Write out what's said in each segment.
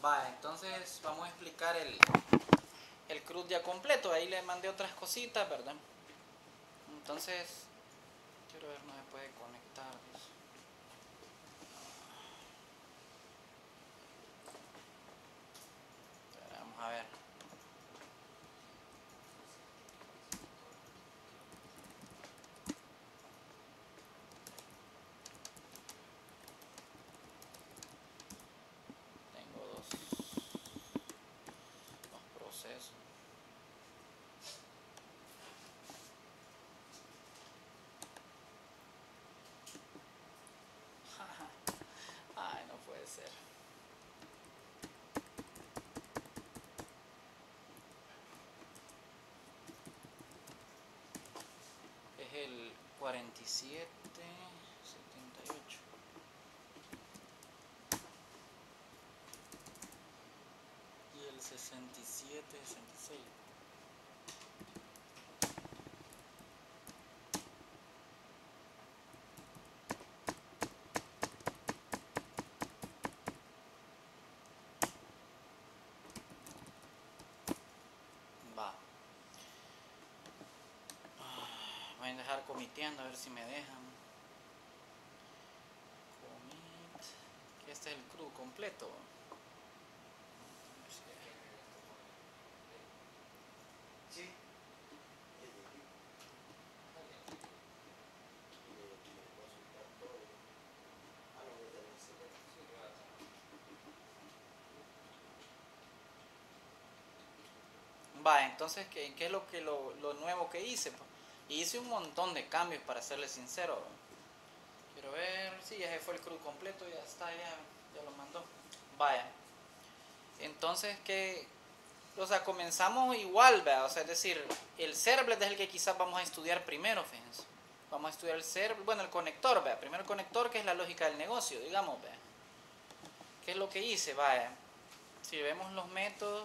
Va, entonces vamos a explicar el CRUD ya completo. Ahí le mandé otras cositas, ¿verdad? Entonces, quiero ver, no se puede conectar. Vamos a ver. Tengo dos procesos. Ay, no puede ser. Es el 4778. Y el 6766. Va. Voy a dejar comiteando a ver si me dejan. Commit. Que este es el CRUD completo. Sí. Va, entonces, ¿qué es lo nuevo que hice? Pues, hice un montón de cambios, para serles sincero. Quiero ver, sí, ya se fue el CRUD completo, ya está, ya lo mandó. Vaya, entonces, o sea, comenzamos igual, ¿verdad? O sea, es decir, el servlet es el que quizás vamos a estudiar primero, fíjense. Vamos a estudiar el servlet, bueno, el conector, ¿verdad? Primero el conector, que es la lógica del negocio, digamos, ¿verdad? ¿Qué es lo que hice? Vaya, si vemos los métodos.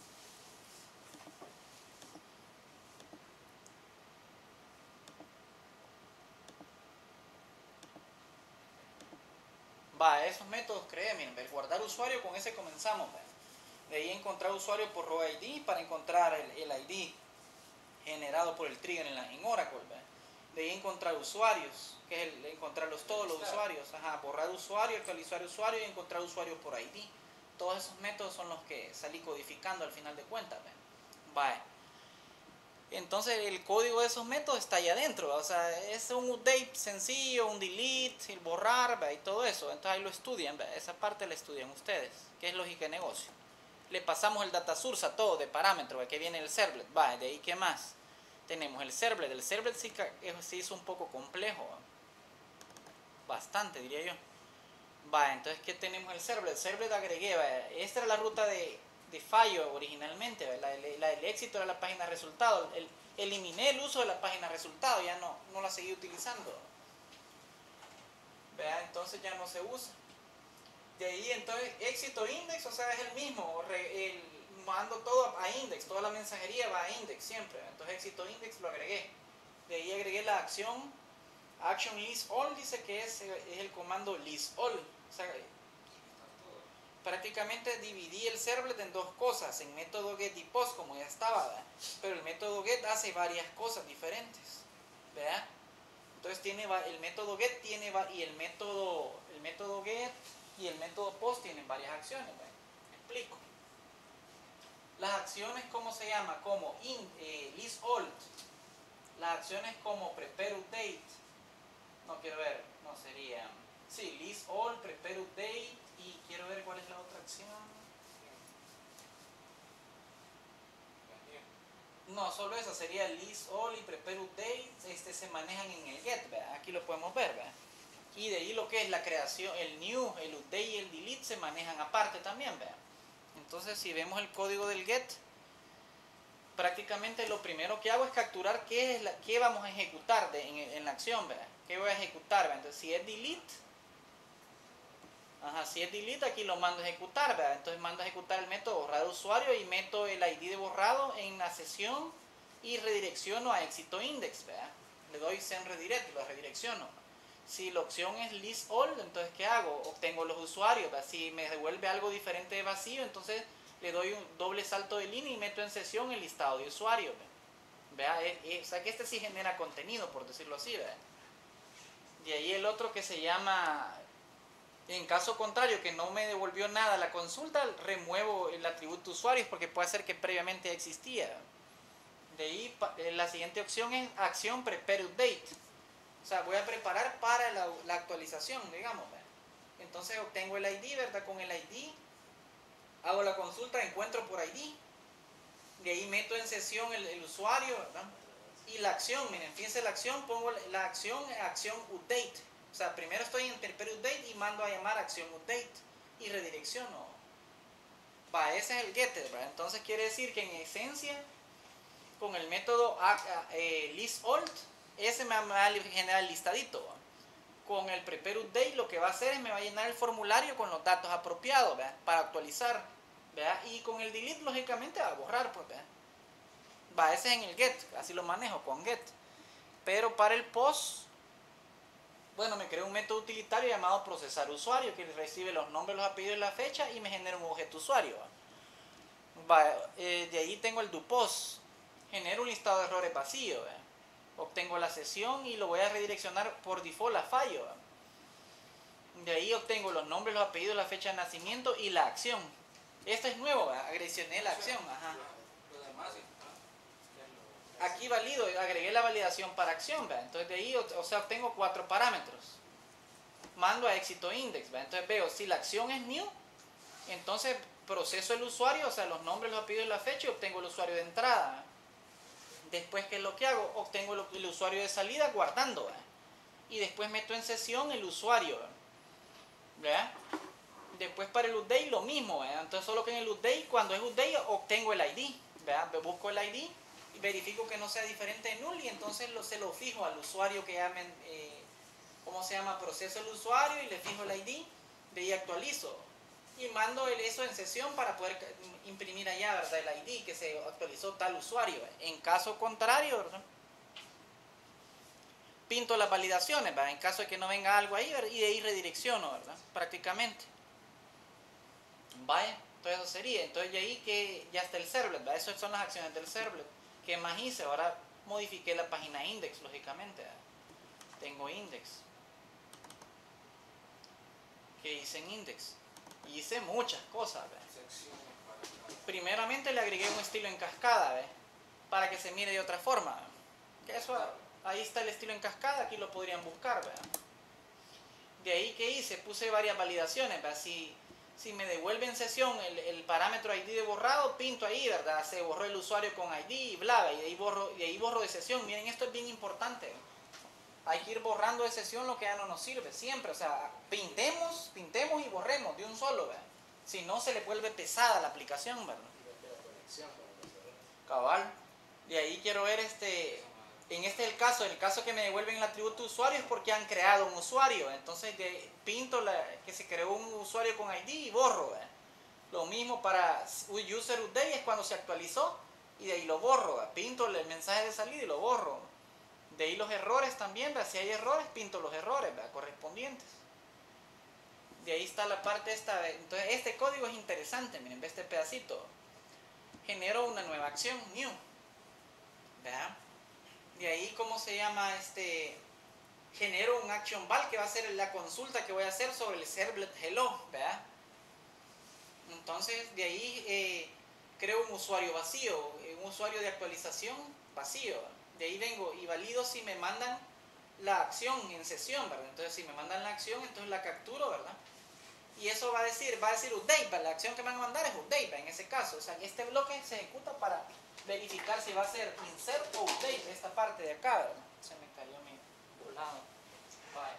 Va, esos métodos, créeme, el guardar usuario, con ese comenzamos, ¿verdad? De ahí encontrar usuario por row ID para encontrar el ID generado por el trigger en Oracle, ¿verdad? De ahí encontrar usuarios, que es encontrarlos todos los usuarios, borrar usuario, actualizar usuario y encontrar usuarios por ID. Todos esos métodos son los que salí codificando al final de cuentas, ¿verdad? Vale. Entonces el código de esos métodos está ahí adentro, ¿verdad? O sea, es un update sencillo, un delete, el borrar, ¿verdad? Y todo eso. Entonces ahí lo estudian, ¿verdad? Esa parte la estudian ustedes, que es lógica de negocio. Le pasamos el data source a todo de parámetro, ¿verdad? Que viene el servlet, va, de ahí qué más. Tenemos el servlet sí hizo un poco complejo, ¿verdad? Bastante diría yo. Va, entonces ¿qué tenemos el servlet? El servlet agregué, ¿verdad? Esta era la ruta de fallo originalmente, ¿verdad? La del éxito era la página resultado. Eliminé el uso de la página resultado, ya no la seguí utilizando. ¿Verdad? Entonces ya no se usa. De ahí entonces éxito index, o sea, es el mismo. Mando todo a index, toda la mensajería va a index siempre. Entonces éxito index lo agregué. De ahí agregué la acción action list all, dice que es el comando list all. O sea, prácticamente dividí el servlet en dos cosas, en método get y post, como ya estaba, ¿verdad? Pero el método get hace varias cosas diferentes, ¿verdad? Entonces tiene el método get y el método get y el método post tienen varias acciones, ¿verdad? Me explico. Las acciones, ¿cómo se llama? Como list all. Las acciones como prepare update. No quiero ver, no sería. Sí, list all, prepare update y quiero ver cuál es la otra acción. No, solo esa sería list all y prepare update, se manejan en el get, ¿verdad? Aquí lo podemos ver, ¿verdad? Y de ahí lo que es la creación, el new, el update y el delete se manejan aparte también, ¿verdad? Entonces si vemos el código del get, prácticamente lo primero que hago es capturar qué vamos a ejecutar en la acción, ¿verdad? ¿Qué voy a ejecutar? ¿Verdad? Entonces si es delete, aquí lo mando a ejecutar, ¿verdad? Entonces mando a ejecutar el método borrar de usuario y meto el ID de borrado en la sesión y redirecciono a éxito index, ¿verdad? Le doy send redirect, lo redirecciono. Si la opción es list all, entonces ¿qué hago? Obtengo los usuarios, ¿verdad? Si me devuelve algo diferente de vacío, entonces le doy un doble salto de línea y meto en sesión el listado de usuarios. ¿Vea? O sea que este sí genera contenido, por decirlo así. ¿Vea? De ahí el otro que se llama, en caso contrario, que no me devolvió nada la consulta, remuevo el atributo usuarios porque puede ser que previamente existía. De ahí la siguiente opción es acción prepare update. O sea, voy a preparar para la actualización, digamos. ¿Verdad? Entonces obtengo el ID, ¿verdad? Con el ID hago la consulta, encuentro por ID. De ahí meto en sesión el usuario, ¿verdad? Y la acción, miren, fíjense la acción, pongo la acción update. O sea, primero estoy en prepare update y mando a llamar acción update y redirecciono. Va, ese es el getter, ¿verdad? Entonces quiere decir que en esencia, con el método list alt, ese me va a generar el listadito. ¿Va? Con el prepare update lo que va a hacer es me va a llenar el formulario con los datos apropiados, ¿verdad? Para actualizar. ¿Verdad? Y con el delete lógicamente va a borrar, pues, ¿verdad? Va, ese es en el get, así lo manejo con get. Pero para el post, bueno, me creo un método utilitario llamado procesar usuario, que recibe los nombres, los apellidos y la fecha y me genera un objeto usuario. Va, de ahí tengo el do post, genero un listado de errores vacío. Obtengo la sesión y lo voy a redireccionar por default a fallo. De ahí obtengo los nombres, los apellidos, la fecha de nacimiento y la acción. Esto es nuevo, agresioné la acción. Ajá. Aquí valido, agregué la validación para acción, ¿verdad? Entonces de ahí, o sea, obtengo 4 parámetros. Mando a éxito index, ¿verdad? Entonces veo si la acción es new, entonces proceso el usuario, o sea, los nombres, los apellidos y la fecha y obtengo el usuario de entrada. ¿Verdad? Después, ¿qué es lo que hago? Obtengo el usuario de salida guardando, ¿verdad? Y después meto en sesión el usuario, ¿verdad? Después para el update lo mismo, ¿verdad? Entonces solo que en el update, cuando es update, obtengo el ID, ¿verdad? Busco el ID y verifico que no sea diferente de null y entonces se lo fijo al usuario que llamen, ¿cómo se llama? Proceso el usuario y le fijo el ID, de ahí actualizo y mando eso en sesión para poder imprimir allá, ¿verdad? El ID que se actualizó tal usuario. En caso contrario, ¿verdad? Pinto las validaciones, ¿verdad? En caso de que no venga algo ahí, ¿verdad? Y de ahí redirecciono, ¿verdad? Prácticamente. Vaya, entonces eso sería. Entonces de ahí que ya está el servlet, ¿verdad? Esas son las acciones del servlet. ¿Qué más hice? Ahora modifiqué la página index, lógicamente. ¿Verdad? Tengo index. ¿Qué hice en index? Hice muchas cosas, ¿verdad? Primeramente le agregué un estilo en cascada, ¿verdad? Para que se mire de otra forma. ¿Verdad? Que eso, ahí está el estilo en cascada, aquí lo podrían buscar, ¿verdad? De ahí que hice, puse varias validaciones, ¿verdad? Si me devuelve en sesión el parámetro ID de borrado, pinto ahí, ¿verdad? Se borró el usuario con ID y bla, y de ahí borro de sesión. Miren, esto es bien importante. Hay que ir borrando de sesión lo que ya no nos sirve, siempre. O sea, pintemos y borremos de un solo, ¿verdad? Si no, se le vuelve pesada la aplicación, ¿verdad? Cabal. De ahí quiero ver en este el caso que me devuelven el atributo usuario es porque han creado un usuario. Entonces pinto que se creó un usuario con ID y borro. ¿Verdad? Lo mismo para user update es cuando se actualizó y de ahí lo borro. ¿Verdad? Pinto el mensaje de salida y lo borro. De ahí los errores también, ¿verdad? Si hay errores, pinto los errores, ¿verdad? Correspondientes. De ahí está la parte esta. Entonces este código es interesante, miren, ve este pedacito. Genero una nueva acción, new. ¿Verdad? De ahí, ¿cómo se llama? Genero un action val que va a ser la consulta que voy a hacer sobre el servlet hello, ¿verdad? Entonces, de ahí creo un usuario vacío, un usuario de actualización vacío. De ahí vengo y valido si me mandan la acción en sesión, ¿verdad? Entonces, si me mandan la acción, entonces la capturo, ¿verdad? Y eso va a decir update, ¿verdad? La acción que me van a mandar es update, ¿verdad? En ese caso. O sea, este bloque se ejecuta para verificar si va a ser insert o update, esta parte de acá, ¿verdad? Se me cayó mi volado. Vale.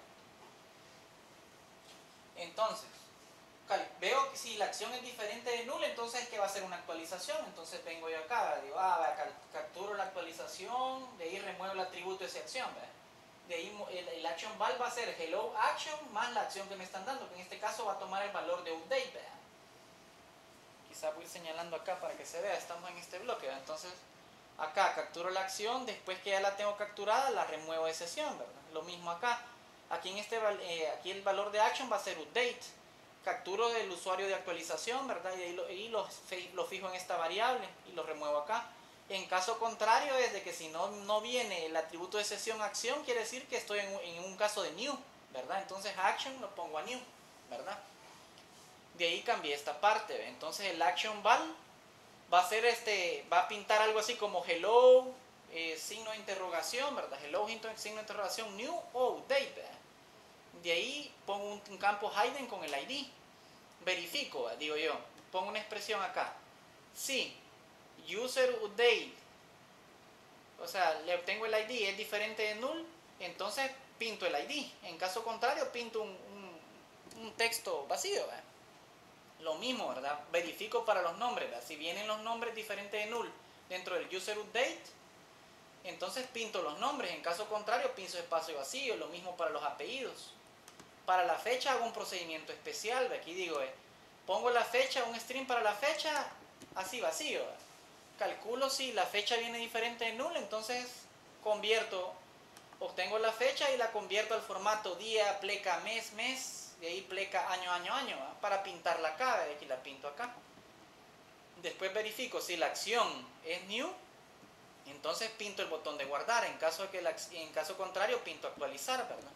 Entonces, veo que si la acción es diferente de null, entonces es que va a ser una actualización. Entonces vengo yo acá, ¿verdad? Digo, capturo la actualización, de ahí remuevo el atributo de esa acción, ¿verdad? De ahí el action val va a ser hello action más la acción que me están dando, que en este caso va a tomar el valor de update, ¿verdad? Quizá voy señalando acá para que se vea, estamos en este bloque, ¿verdad? Entonces acá capturo la acción, después que ya la tengo capturada la remuevo de sesión, ¿verdad? Lo mismo acá, Aquí, aquí el valor de action va a ser update. Capturo del usuario de actualización, ¿verdad? Y ahí lo fijo en esta variable y lo remuevo acá. En caso contrario es de que si no viene el atributo de sesión acción, quiere decir que estoy en un caso de new, ¿verdad? Entonces action lo pongo a new, ¿verdad? De ahí cambié esta parte, ¿ve? Entonces el action val va a ser va a pintar algo así como hello, signo de interrogación, ¿verdad? Hello, signo de interrogación, new o update, ¿verdad? De ahí pongo un campo hidden con el ID. Verifico, digo yo, pongo una expresión acá. Si user update, o sea, le obtengo el ID, es diferente de null, entonces pinto el ID. En caso contrario, pinto un texto vacío, ¿verdad? Lo mismo, ¿verdad? Verifico para los nombres, ¿verdad? Si vienen los nombres diferentes de null dentro del user update, entonces pinto los nombres. En caso contrario, pinto espacio vacío. Lo mismo para los apellidos. Para la fecha hago un procedimiento especial. Aquí digo, pongo la fecha, un string para la fecha, así vacío. Calculo si la fecha viene diferente de null, entonces obtengo la fecha y la convierto al formato día, pleca, mes, de ahí pleca, año, para pintarla acá, de aquí la pinto acá. Después verifico si la acción es new, entonces pinto el botón de guardar. En caso contrario, pinto actualizar, ¿verdad?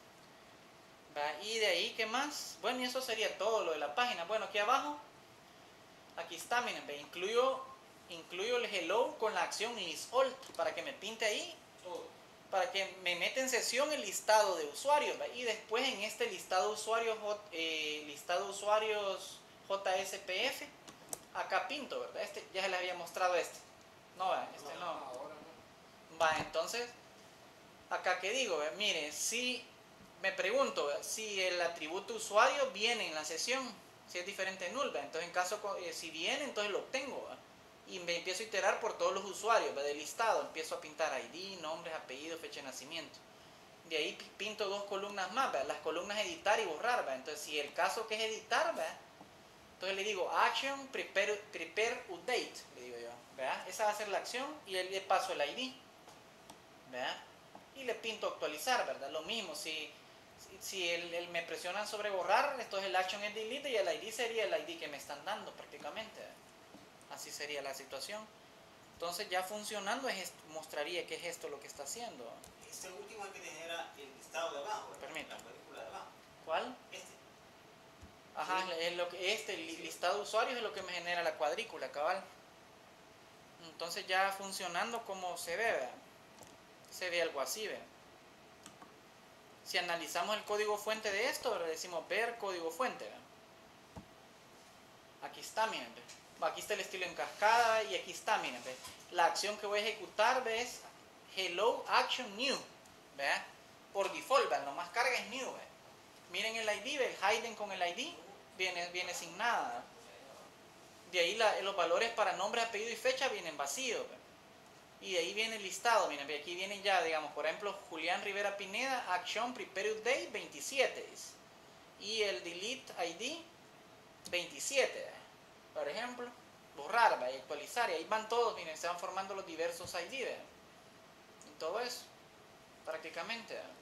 Y de ahí, ¿qué más? Bueno, y eso sería todo lo de la página. Bueno, aquí abajo, aquí está, miren, incluyo el hello con la acción listAll para que me pinte ahí, para que me meta en sesión el listado de usuarios, ¿va? Y después en este listado de usuarios, JSPF, acá pinto, ¿verdad? Ya se les había mostrado no, ¿va? No. Va, entonces, acá que digo, ¿va? Mire, si me pregunto, ¿va? Si el atributo usuario viene en la sesión, si es diferente de null, ¿va? Entonces en caso, si viene, entonces lo obtengo, ¿va? Y me empiezo a iterar por todos los usuarios, ¿va? Del listado, empiezo a pintar ID, nombres, apellidos, fecha de nacimiento. De ahí pinto dos columnas más, ¿va? Las columnas editar y borrar, ¿va? Entonces si el caso que es editar, ¿va? Entonces le digo action prepare update, le digo yo, ¿verdad? Esa va a ser la acción y le paso el ID, ¿verdad? Y le pinto actualizar, ¿verdad? Lo mismo, si me presionan sobre borrar, entonces el action es delete y el ID sería el ID que me están dando prácticamente, ¿verdad? Así sería la situación. Entonces ya funcionando mostraría que es esto lo que está haciendo. Este último es que genera el listado de abajo, permita. La cuadrícula de abajo. ¿Cuál? Ajá, sí. Es lo que el listado de usuarios es lo que me genera la cuadrícula, cabal. Entonces ya funcionando como se ve, ¿verdad? Se ve algo así, ¿verdad? Si analizamos el código fuente de esto, le decimos ver código fuente, ¿verdad? Aquí está, miren, ¿verdad? Aquí está el estilo en cascada y aquí está, miren, ¿verdad? La acción que voy a ejecutar es hello action new, ¿verdad? Por default, ¿verdad? Nomás carga es new, ¿verdad? Miren el ID, el hidden con el ID viene sin nada. De ahí los valores para nombre, apellido y fecha vienen vacíos, ¿verdad? Y de ahí viene el listado, miren, aquí vienen ya, digamos, por ejemplo, Julián Rivera Pineda, action prepare date 27, dice. Y el delete ID 27, ¿verdad? Por ejemplo, borrar, ¿verdad? Y actualizar, y ahí van todos, miren, se van formando los diversos ID, ¿verdad? Y todo eso, prácticamente, ¿verdad?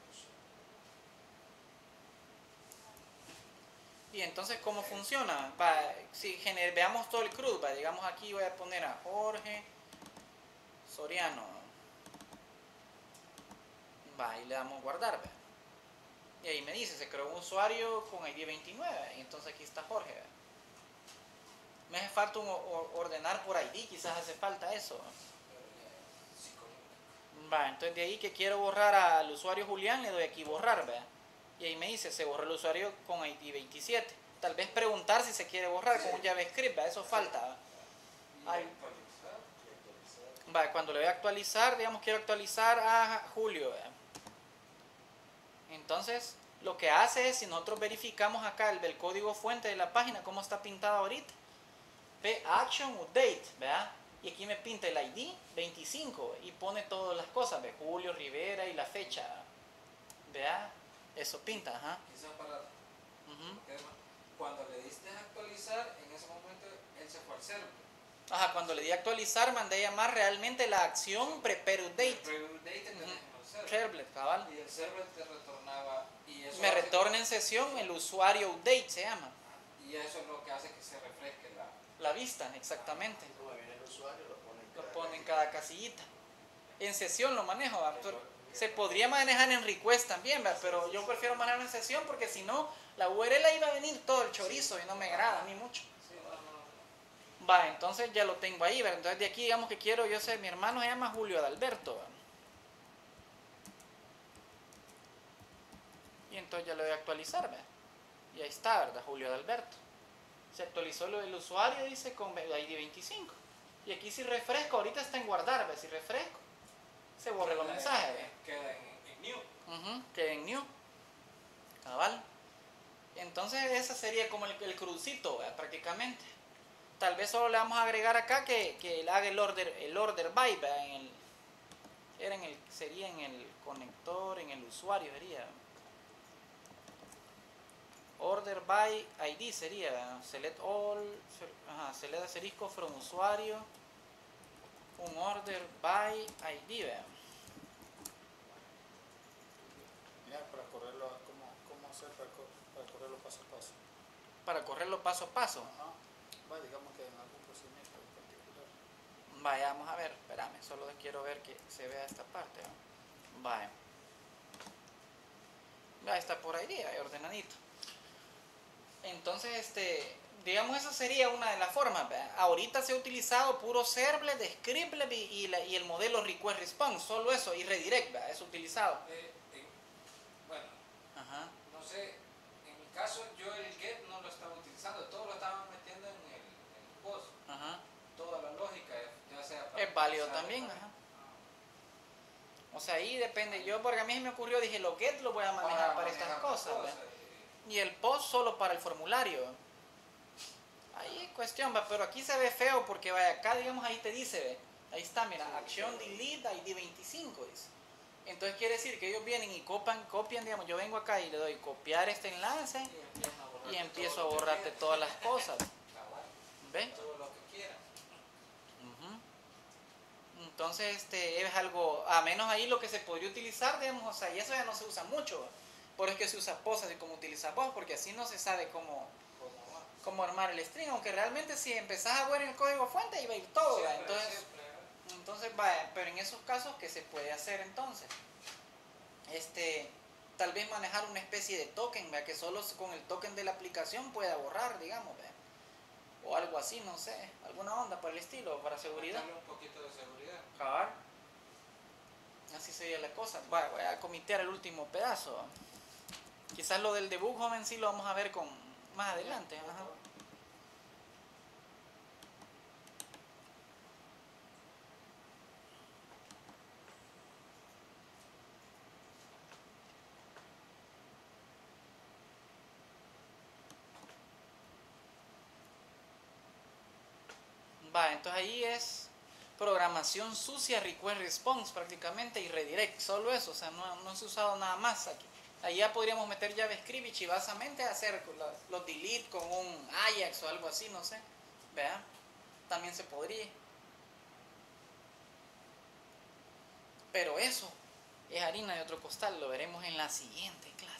Y entonces, ¿cómo funciona? Si veamos todo el CRUD, digamos aquí voy a poner a Jorge Soriano, y le damos guardar, ¿verdad? Y ahí me dice, se creó un usuario con ID 29, y entonces aquí está Jorge, ¿verdad? Me hace falta ordenar por ID, quizás hace falta eso. Entonces de ahí que quiero borrar al usuario Julián, le doy aquí borrar, ¿verdad? Y ahí me dice, se borra el usuario con ID 27. Tal vez preguntar si se quiere borrar con un JavaScript, ¿verdad? Eso falta. Cuando le voy a actualizar, digamos, quiero actualizar a Julio, ¿verdad? Entonces, lo que hace es, si nosotros verificamos acá el código fuente de la página, cómo está pintado ahorita, action update, ¿verdad? Y aquí me pinta el ID 25 y pone todas las cosas, ¿ve? Julio Rivera y la fecha, ¿verdad? Eso pinta, ajá. Esa palabra. Cuando le diste a actualizar, en ese momento él se fue al cero. Ajá, cuando le di a actualizar, mandé a llamar realmente la acción prepare update. Prepare update servlet, cabal. Y el servlet te retornaba. Y eso Me hace retorna en sesión el usuario update, se llama. y eso es lo que hace que se refresque la. La vista, exactamente. Y como viene el usuario, lo pone en Lo cada pone en casilla. cada casillita. En sesión lo manejo, ¿va? Pero se podría manejar en request también, ¿va? Pero yo prefiero manejarlo en sesión porque si no, la URL iba a venir todo el chorizo y no me agrada a mí mucho. Sí, no. Va, entonces ya lo tengo ahí, ¿va? Entonces de aquí digamos que quiero, yo sé, mi hermano se llama Julio Adalberto, ¿va? Y entonces ya lo voy a actualizar, ¿va? Y ahí está, ¿verdad? Julio Adalberto. Se actualizó lo del usuario, dice, con ID 25. Y aquí si refresco, ahorita está en guardar, ¿ves? Si refresco, se borra los mensajes, ¿ves? Queda en new. Queda en new. Cabal. Entonces ese sería como el crucito, ¿ves? Prácticamente. Tal vez solo le vamos a agregar acá que él haga el order by, ¿ves? Sería en el conector, en el usuario sería. Order by ID sería select all, select asterisco from usuario, un order by ID, vean. Mira, para correrlo, ¿cómo hacer para correrlo paso a paso? Para correrlo paso a paso. Ajá. Bueno, digamos que en algún procedimiento en particular. Vaya, vamos a ver, espérame, solo quiero ver que se vea esta parte. Vaya. Ya está por ID, ahí ordenadito. Entonces, digamos, esa sería una de las formas, ¿verdad? Ahorita se ha utilizado puro servlet, scriptlet y el modelo request response, solo eso, y redirect, ¿verdad? Es utilizado. Bueno, Ajá. no sé, en mi caso yo el get no lo estaba utilizando, todo lo estaba metiendo en el post. Ajá. Toda la lógica, ya sea para Es válido utilizar, también, para- ajá. O sea, ahí depende. Yo, porque a mí se me ocurrió, dije, los get lo voy a manejar para estas manejar cosas, las ¿verdad? Y el post solo para el formulario. Ahí es cuestión, ¿va? Pero aquí se ve feo porque vaya acá, digamos, ahí te dice, ¿ve? Ahí está, mira, acción delete ID 25, dice. Entonces quiere decir que ellos vienen y copian, digamos, yo vengo acá y le doy copiar este enlace y empiezo a borrarte todas las cosas, ¿ves? Todo lo que quieran. Ujú. Entonces, es algo, a menos ahí lo que se podría utilizar, digamos, o sea, y eso ya no se usa mucho, ¿va? Por eso es que se usa post así como utilizar post, porque así no se sabe cómo armar el string, aunque realmente si empezás a ver en el código fuente iba a ir todo, ¿va? Entonces vaya, pero en esos casos, ¿qué se puede hacer entonces? Tal vez manejar una especie de token, ¿va? Que solo con el token de la aplicación pueda borrar, digamos, ¿va? O algo así, no sé, alguna onda para el estilo, para seguridad. Darle un poquito de seguridad. Acabar. Así sería la cosa. Voy a comitear el último pedazo. Quizás lo del debug, joven, sí lo vamos a ver con más adelante. Ajá. Entonces ahí es programación sucia, request response prácticamente y redirect, solo eso, o sea, no se ha usado nada más aquí. Ahí ya podríamos meter JavaScript y chivasamente hacer los delete con un Ajax o algo así, no sé, vea, también se podría. Pero eso es harina de otro costal, lo veremos en la siguiente clase.